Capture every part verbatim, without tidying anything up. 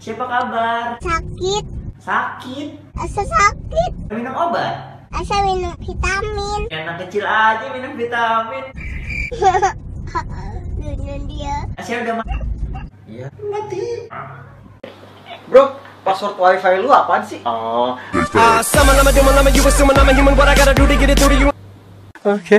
Siapa kabar? Sakit. Sakit? Asa sakit. Minum obat? Asa minum vitamin. Anak kecil aja minum vitamin. Dunia dia. Asyik udah mati. Iya. Mati. Bro, password wifi lu apaan sih? Oh. Oke.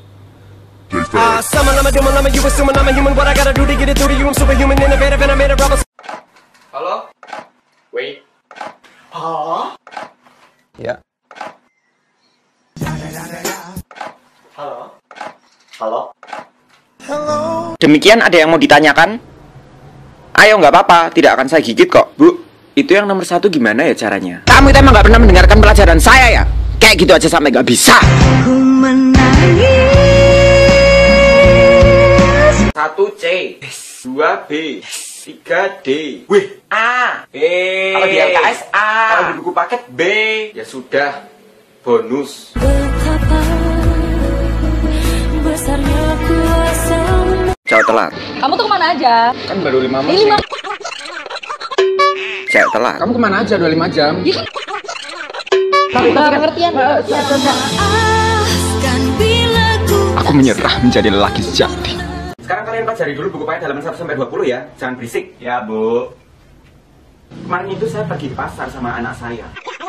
Halo? Wait. Halo? Ya. Halo? Halo. Demikian ada yang mau ditanyakan? Ayo nggak apa-apa, tidak akan saya gigit kok. Bu, itu yang nomor satu gimana ya caranya? Kamu itu emang nggak pernah mendengarkan pelajaran saya ya? Kayak gitu aja sampai nggak bisa. Satu C, dua B, tiga D, wih A, B. Kalau di L K S A, kalau di buku paket B. Ya sudah, bonus. Cewek telat. Kamu tuh kemana aja? Kan baru lima menit. Ini lima. Cewek telat. Kamu kemana aja dua puluh lima jam? Tapi tapi pengertian. Aku menyerah menjadi lelaki sejati. Sekarang kalian pelajari dulu buku paket halaman satu sampai dua puluh ya. Jangan berisik. Ya, Bu. Kemarin itu saya pergi ke pasar sama anak saya.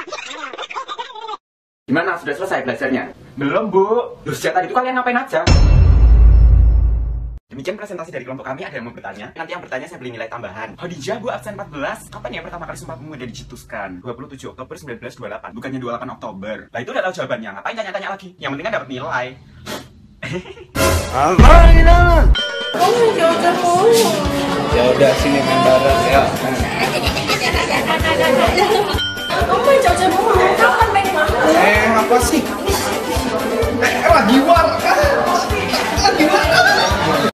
Gimana? Sudah selesai belajarnya? Belum, Bu. Loh, sejak tadi itu kalian ngapain aja? Demikian presentasi dari kelompok kami. Ada yang mau bertanya? Nanti yang bertanya saya beli nilai tambahan. Hadijah, Bu, absen empat belas. Kapan ya pertama kali Sumpah Pemuda dicetuskan? dua puluh tujuh Oktober seribu sembilan ratus dua puluh delapan. Bukannya dua puluh delapan Oktober. Lah itu udah tahu jawabannya. Ngapain tanya-tanya lagi? Yang penting kan dapat nilai. Ya udah sini main bareng ya. Kamu main jauh-jauh, kapan main mahal? Eh, apa sih?